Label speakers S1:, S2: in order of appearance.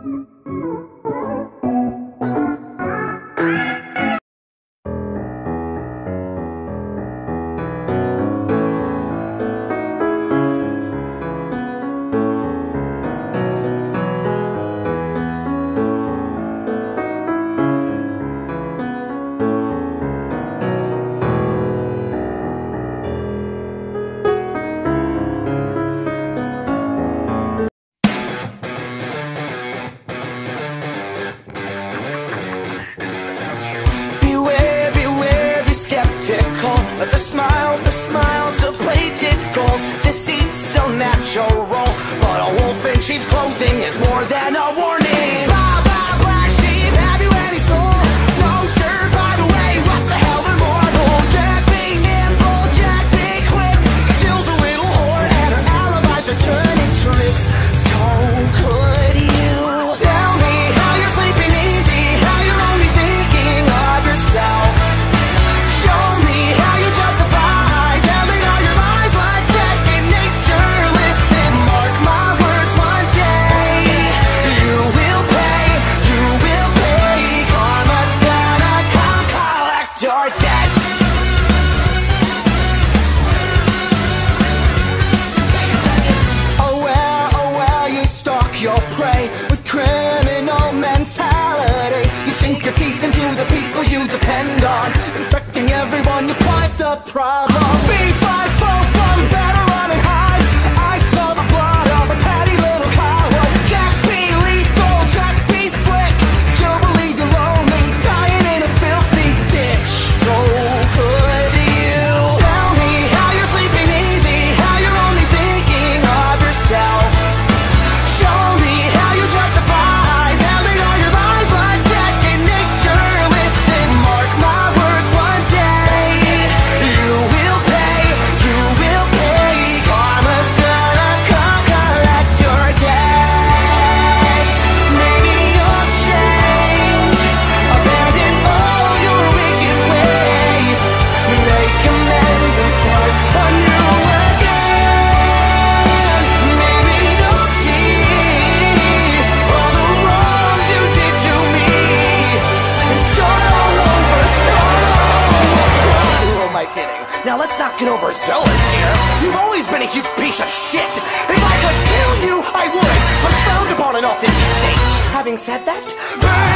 S1: The smiles are plated gold. Deceit so natural, but a wolf in sheep's clothing is more than a warning. Blah, blah, black sheep, have you any soul? Wrong shirt, by the way, what the hell, they're mortal. Jack be nimble, Jack be quick. Jill's a little whore and her alibis are turning tricks. So could you tell me how you're sleeping easy, how you're only thinking of yourself? Show me how you justify telling all your lies like second nature. Listen, mark my words, one day you will pay, karma's gonna come collect your debt. Oh well, you stalk your prey with criminal mentality. You sink your teeth into the people you depend on, infecting everyone, you're quite the problem. B5 from better run and hide. I smell the blood of a petty little coward. Jack be lethal, Jack be slick. You'll believe you're lonely, dying in a filthy ditch. So could you tell me how you're sleeping easy, how you're only thinking of yourself? Show me how you justify telling all your lies like second nature. Listen, mark my words, one day you will pay, karma's gonna come collect your debt. Maybe you'll change, abandon all your wicked ways, make amends and start anew again. Maybe you'll see all the wrongs you did to me and start all over, Who am I kidding? Now let's not get overzealous here. You've always been a huge piece of shit. If I could kill you, I would. I'm frowned upon in all 50 states. Having said that,